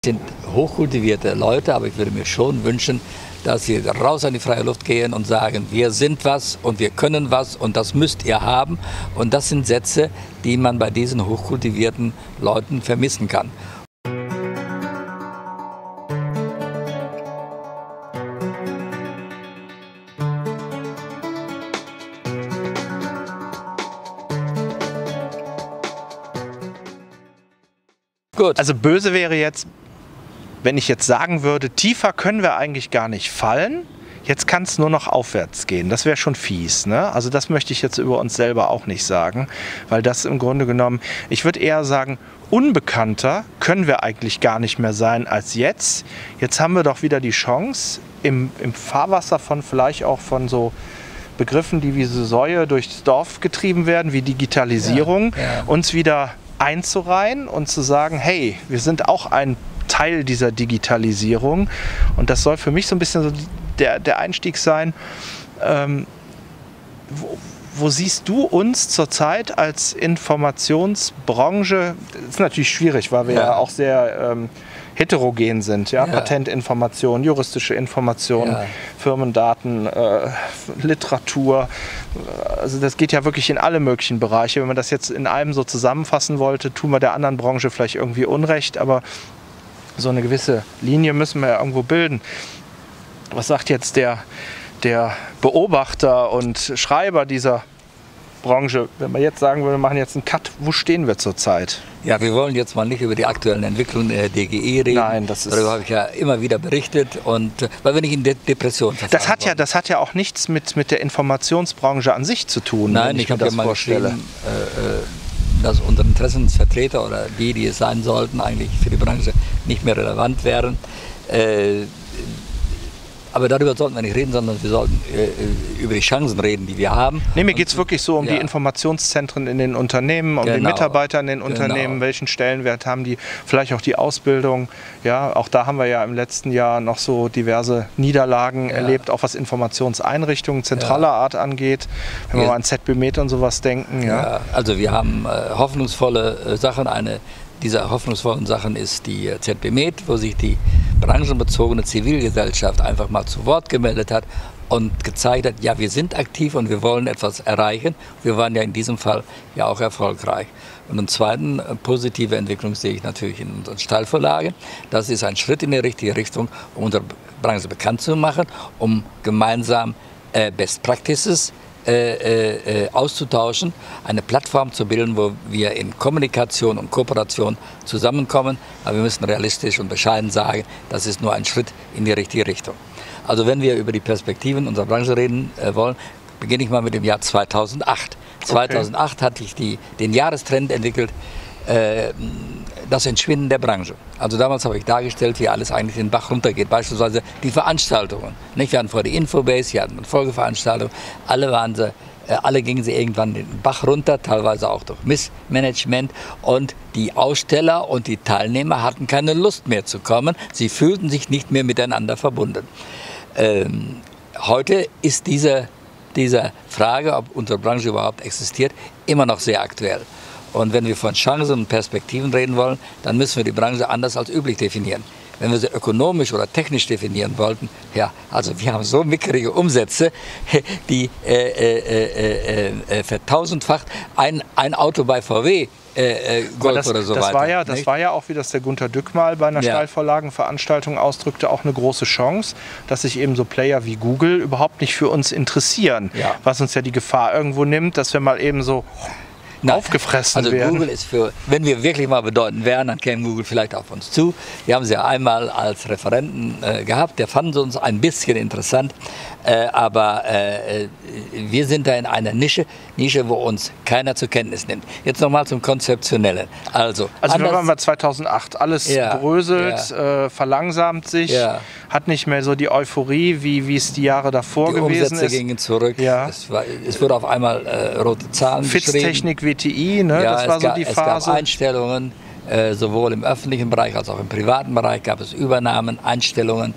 Sind hochkultivierte Leute, aber ich würde mir schon wünschen, dass sie raus an die freie Luft gehen und sagen, wir sind was und wir können was und das müsst ihr haben. Und das sind Sätze, die man bei diesen hochkultivierten Leuten vermissen kann. Gut. Also böse wäre jetzt, wenn ich jetzt sagen würde, tiefer können wir eigentlich gar nicht fallen, jetzt kann es nur noch aufwärts gehen. Das wäre schon fies, ne? Also das möchte ich jetzt über uns selber auch nicht sagen, weil das im Grunde genommen, ich würde eher sagen, unbekannter können wir eigentlich gar nicht mehr sein als jetzt. Jetzt haben wir doch wieder die Chance, im Fahrwasser von vielleicht auch von so Begriffen, die wie so Säue durchs Dorf getrieben werden, wie Digitalisierung, uns wieder einzureihen und zu sagen, hey, wir sind auch ein Teil dieser Digitalisierung und das soll für mich so ein bisschen so der Einstieg sein. Wo siehst du uns zurzeit als Informationsbranche? Das ist natürlich schwierig, weil wir ja auch sehr heterogen sind. Ja? Patentinformationen, juristische Informationen, Firmendaten, Literatur. Also das geht ja wirklich in alle möglichen Bereiche. Wenn man das jetzt in einem so zusammenfassen wollte, tun wir der anderen Branche vielleicht irgendwie Unrecht, aber so eine gewisse Linie müssen wir ja irgendwo bilden. Was sagt jetzt der Beobachter und Schreiber dieser Branche, wenn man jetzt sagen würde, wir machen jetzt einen Cut, wo stehen wir zurzeit? Ja, wir wollen jetzt mal nicht über die aktuellen Entwicklungen der DGE reden. Nein, das ist... Darüber habe ich ja immer wieder berichtet, und weil wir nicht in Depression verfallen wollen. Das hat ja auch nichts mit der Informationsbranche an sich zu tun. Nein, ich habe ja mal geschrieben, dass unsere Interessensvertreter oder die es sein sollten, eigentlich für die Branche nicht mehr relevant wären. Aber darüber sollten wir nicht reden, sondern wir sollten über die Chancen reden, die wir haben. Nee, mir geht es wirklich so um die Informationszentren in den Unternehmen, um die Mitarbeiter in den Unternehmen, welchen Stellenwert haben die, vielleicht auch die Ausbildung. Ja, auch da haben wir ja im letzten Jahr noch so diverse Niederlagen erlebt, auch was Informationseinrichtungen zentraler Art angeht, wenn wir mal an ZB-Med und sowas denken. Ja, also wir haben hoffnungsvolle Sachen. Eine dieser hoffnungsvollen Sachen ist die ZB-Med, wo sich die branchenbezogene Zivilgesellschaft einfach mal zu Wort gemeldet hat und gezeigt hat, ja, wir sind aktiv und wir wollen etwas erreichen. Wir waren ja in diesem Fall ja auch erfolgreich. Und eine zweite positive Entwicklung sehe ich natürlich in unseren Stahlverlagen. Das ist ein Schritt in die richtige Richtung, um unsere Branche bekannt zu machen, um gemeinsam Best Practices auszutauschen, eine Plattform zu bilden, wo wir in Kommunikation und Kooperation zusammenkommen. Aber wir müssen realistisch und bescheiden sagen, das ist nur ein Schritt in die richtige Richtung. Also wenn wir über die Perspektiven unserer Branche reden wollen, beginne ich mal mit dem Jahr 2008. 2008 hatte ich den Jahrestrend entwickelt, das Entschwinden der Branche. Also damals habe ich dargestellt, wie alles eigentlich den Bach runtergeht. Beispielsweise die Veranstaltungen. Nicht? Wir hatten vorher die Infobase, wir hatten Folgeveranstaltungen. Alle gingen sie irgendwann den Bach runter, teilweise auch durch Missmanagement. Und die Aussteller und die Teilnehmer hatten keine Lust mehr zu kommen. Sie fühlten sich nicht mehr miteinander verbunden. Heute ist diese Frage, ob unsere Branche überhaupt existiert, immer noch sehr aktuell. Und wenn wir von Chancen und Perspektiven reden wollen, dann müssen wir die Branche anders als üblich definieren. Wenn wir sie ökonomisch oder technisch definieren wollten, ja, also wir haben so mickrige Umsätze, die vertausendfacht ein Auto bei VW Golf oder so weiter. Das war ja auch, wie das der Gunter Dück mal bei einer Stahlvorlagenveranstaltung ausdrückte, auch eine große Chance, dass sich eben so Player wie Google überhaupt nicht für uns interessieren. Ja. Was uns ja die Gefahr irgendwo nimmt, dass wir mal eben so aufgefressen werden. Google ist wenn wir wirklich mal bedeutend wären, dann käme Google vielleicht auf uns zu. Wir haben sie ja einmal als Referenten gehabt, der fanden sie uns ein bisschen interessant, aber wir sind da in einer Nische, wo uns keiner zur Kenntnis nimmt. Jetzt nochmal zum Konzeptionellen. Also wir waren bei 2008, alles bröselt, verlangsamt sich, hat nicht mehr so die Euphorie, wie es die Jahre davor gewesen ist. Die Umsätze gingen zurück, es wurde auf einmal rote Zahlen FIZ-Technik, WTI, ne? Das war so die Phase. Es gab Einstellungen, sowohl im öffentlichen Bereich als auch im privaten Bereich gab es Übernahmen, Einstellungen.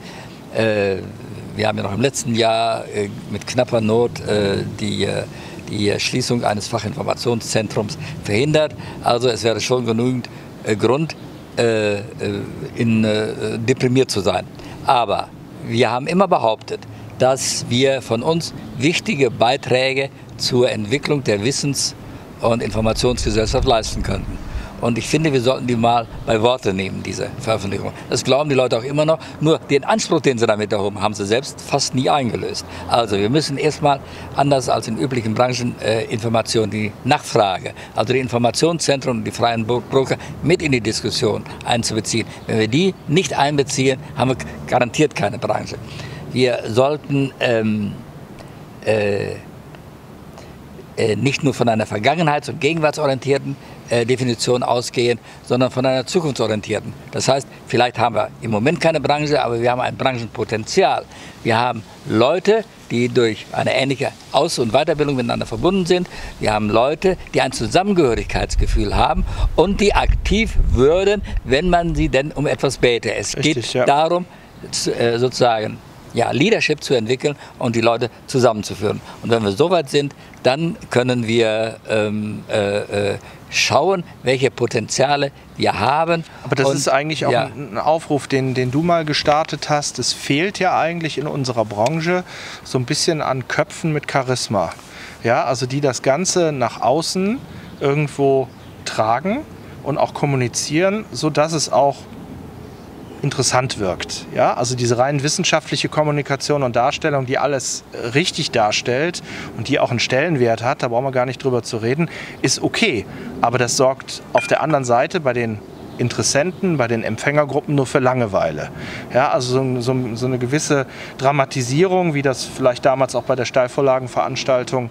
Wir haben ja noch im letzten Jahr mit knapper Not die Schließung eines Fachinformationszentrums verhindert. Also es wäre schon genügend Grund, deprimiert zu sein. Aber wir haben immer behauptet, dass wir von uns wichtige Beiträge zur Entwicklung der Wissens- und Informationsgesellschaft leisten könnten. Und ich finde, wir sollten die mal bei Worte nehmen, diese Veröffentlichung. Das glauben die Leute auch immer noch. Nur den Anspruch, den sie damit erhoben, haben sie selbst fast nie eingelöst. Also wir müssen erstmal, anders als in üblichen Branchen, Informationen, die Nachfrage, also die Informationszentren und die freien Broker mit in die Diskussion einzubeziehen. Wenn wir die nicht einbeziehen, haben wir garantiert keine Branche. Wir sollten nicht nur von einer vergangenheits- und gegenwartsorientierten Definition ausgehen, sondern von einer zukunftsorientierten. Das heißt, vielleicht haben wir im Moment keine Branche, aber wir haben ein Branchenpotenzial. Wir haben Leute, die durch eine ähnliche Aus- und Weiterbildung miteinander verbunden sind. Wir haben Leute, die ein Zusammengehörigkeitsgefühl haben und die aktiv würden, wenn man sie denn um etwas bäte. Es geht darum, sozusagen Leadership zu entwickeln und die Leute zusammenzuführen. Und wenn wir so weit sind, dann können wir schauen, welche Potenziale wir haben. Aber das ist eigentlich auch ein Aufruf, den du mal gestartet hast. Es fehlt ja eigentlich in unserer Branche so ein bisschen an Köpfen mit Charisma. Ja, also die das Ganze nach außen irgendwo tragen und auch kommunizieren, sodass es auch interessant wirkt. Ja? Also diese rein wissenschaftliche Kommunikation und Darstellung, die alles richtig darstellt und die auch einen Stellenwert hat, da brauchen wir gar nicht drüber zu reden, ist okay. Aber das sorgt auf der anderen Seite bei den Interessenten, bei den Empfängergruppen nur für Langeweile. Ja, also so eine gewisse Dramatisierung, wie das vielleicht damals auch bei der Steilvorlagenveranstaltung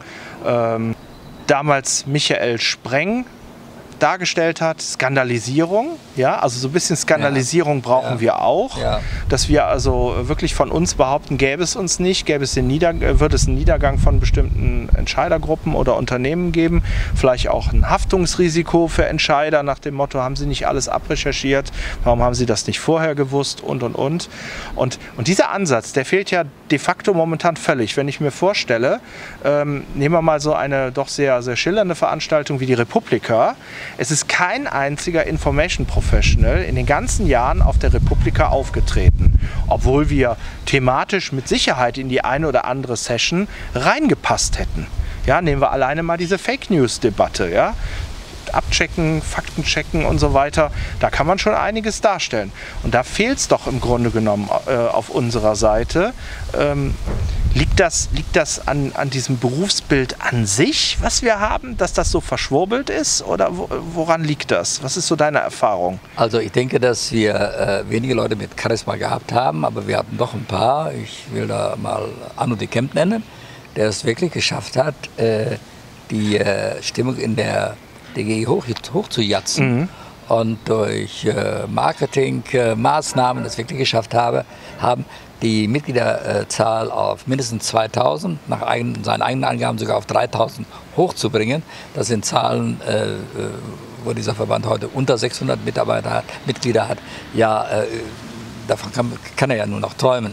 damals Michael Spreng dargestellt hat, Skandalisierung, ja, also so ein bisschen Skandalisierung brauchen wir auch, dass wir also wirklich von uns behaupten, gäbe es uns nicht, würde es einen Niedergang von bestimmten Entscheidergruppen oder Unternehmen geben, vielleicht auch ein Haftungsrisiko für Entscheider nach dem Motto, haben sie nicht alles abrecherchiert, warum haben sie das nicht vorher gewusst und. Und dieser Ansatz, der fehlt ja de facto momentan völlig. Wenn ich mir vorstelle, nehmen wir mal so eine doch sehr, sehr schillernde Veranstaltung wie die Republika. Es ist kein einziger Information Professional in den ganzen Jahren auf der Republika aufgetreten, obwohl wir thematisch mit Sicherheit in die eine oder andere Session reingepasst hätten. Ja, nehmen wir alleine mal diese Fake News Debatte, ja? Abchecken, Fakten checken und so weiter, da kann man schon einiges darstellen. Und da fehlt es doch im Grunde genommen auf unserer Seite. Liegt das an diesem Berufsbild an sich, was wir haben, dass das so verschwurbelt ist? Oder woran liegt das? Was ist so deine Erfahrung? Also ich denke, dass wir wenige Leute mit Charisma gehabt haben, aber wir hatten doch ein paar. Ich will da mal Arno de Kemp nennen, der es wirklich geschafft hat, die Stimmung in der DGI hoch zu jatzen und durch Marketingmaßnahmen es wirklich geschafft haben, die Mitgliederzahl auf mindestens 2000, nach seinen eigenen Angaben sogar auf 3000 hochzubringen. Das sind Zahlen, wo dieser Verband heute unter 600 Mitglieder hat. Ja, davon kann er ja nur noch träumen.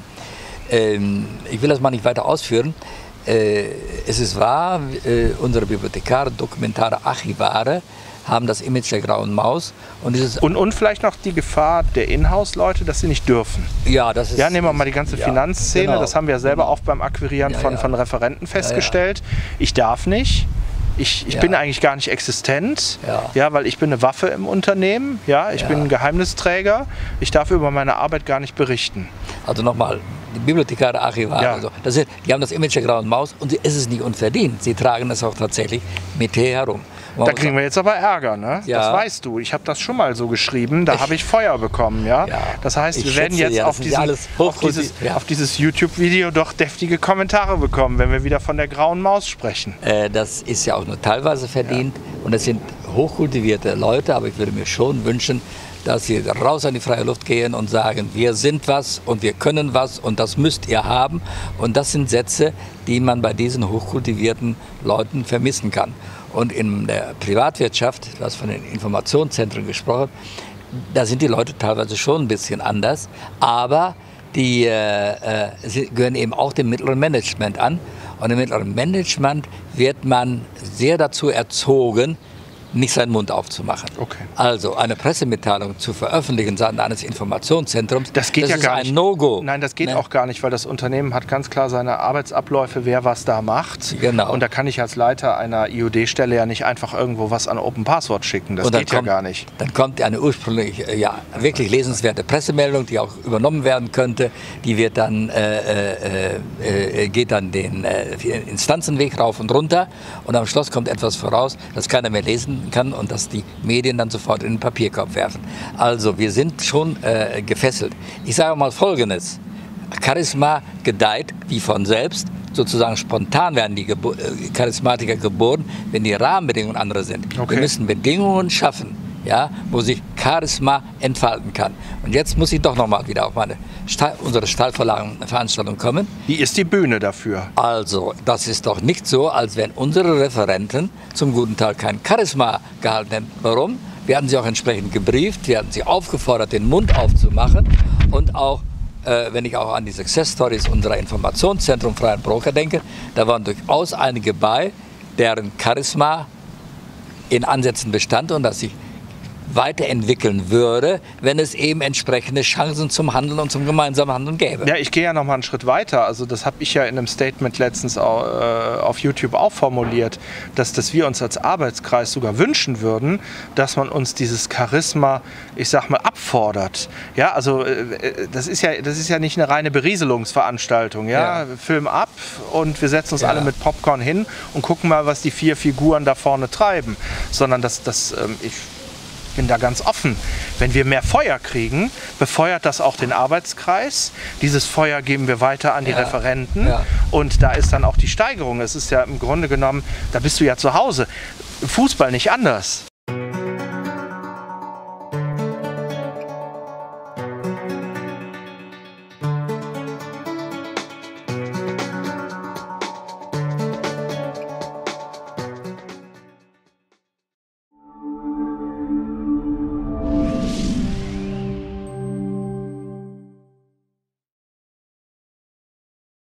Ich will das mal nicht weiter ausführen. Es ist wahr, unsere Bibliothekare, Dokumentare, Archivare haben das Image der grauen Maus. Und vielleicht noch die Gefahr der Inhouse-Leute, dass sie nicht dürfen. Ja, das ist. Ja, nehmen wir mal die ganze Finanzszene. Genau. Das haben wir selber auch beim Akquirieren von Referenten festgestellt. Ich darf nicht. Ich bin eigentlich gar nicht existent, weil ich bin eine Waffe im Unternehmen, ich bin ein Geheimnisträger, ich darf über meine Arbeit gar nicht berichten. Also nochmal, die Bibliothekare, Archivare, also, die haben das Image der grauen Maus und es ist nicht unverdient, sie tragen es auch tatsächlich mit herum. Da kriegen wir jetzt aber Ärger, ne? Ja. Das weißt du. Ich habe das schon mal so geschrieben, da habe ich Feuer bekommen, ja? Das heißt, wir werden jetzt auf dieses YouTube-Video doch deftige Kommentare bekommen, wenn wir wieder von der grauen Maus sprechen. Das ist ja auch nur teilweise verdient und es sind hochkultivierte Leute, aber ich würde mir schon wünschen, dass sie raus an die freie Luft gehen und sagen, wir sind was und wir können was und das müsst ihr haben. Und das sind Sätze, die man bei diesen hochkultivierten Leuten vermissen kann. Und in der Privatwirtschaft, du hast von den Informationszentren gesprochen, da sind die Leute teilweise schon ein bisschen anders, aber die gehören eben auch dem mittleren Management an. Und im mittleren Management wird man sehr dazu erzogen, nicht seinen Mund aufzumachen. Okay. Also eine Pressemitteilung zu veröffentlichen seitens eines Informationszentrums, das geht ja gar nicht. Ein No-Go. Nein, das geht auch gar nicht, weil das Unternehmen hat ganz klar seine Arbeitsabläufe, wer was da macht. Genau. Und da kann ich als Leiter einer IOD-Stelle ja nicht einfach irgendwo was an Open Password schicken. Das geht ja gar nicht. Dann kommt eine ursprünglich wirklich lesenswerte Pressemeldung, die auch übernommen werden könnte. Die wird dann, geht dann den Instanzenweg rauf und runter. Und am Schluss kommt etwas voraus, das keiner mehr lesen kann und dass die Medien dann sofort in den Papierkorb werfen. Also wir sind schon gefesselt. Ich sage mal Folgendes: Charisma gedeiht wie von selbst, sozusagen spontan werden die Charismatiker geboren, wenn die Rahmenbedingungen andere sind. Okay. Wir müssen Bedingungen schaffen, ja, wo sich Charisma entfalten kann. Und jetzt muss ich doch nochmal wieder auf unsere Stahlvorlagenveranstaltung kommen. Wie ist die Bühne dafür? Also, das ist doch nicht so, als wenn unsere Referenten zum guten Teil kein Charisma gehalten hätten. Warum? Wir hatten sie auch entsprechend gebrieft, wir hatten sie aufgefordert, den Mund aufzumachen. Und auch, wenn ich auch an die Success Stories unserer Informationszentrum Freien Broker denke, da waren durchaus einige bei, deren Charisma in Ansätzen bestand und das sich weiterentwickeln würde, wenn es eben entsprechende Chancen zum Handeln und zum gemeinsamen Handeln gäbe. Ja, ich gehe ja noch mal einen Schritt weiter. Also das habe ich ja in einem Statement letztens auf YouTube auch formuliert, dass wir uns als Arbeitskreis sogar wünschen würden, dass man uns dieses Charisma, ich sag mal, abfordert. Ja, also das ist ja nicht eine reine Berieselungsveranstaltung. Ja? Film ab und wir setzen uns alle mit Popcorn hin und gucken mal, was die 4 Figuren da vorne treiben. Sondern ich bin da ganz offen. Wenn wir mehr Feuer kriegen, befeuert das auch den Arbeitskreis. Dieses Feuer geben wir weiter an die Referenten. Ja. Und da ist dann auch die Steigerung. Es ist ja im Grunde genommen, da bist du ja zu Hause. Im Fußball nicht anders.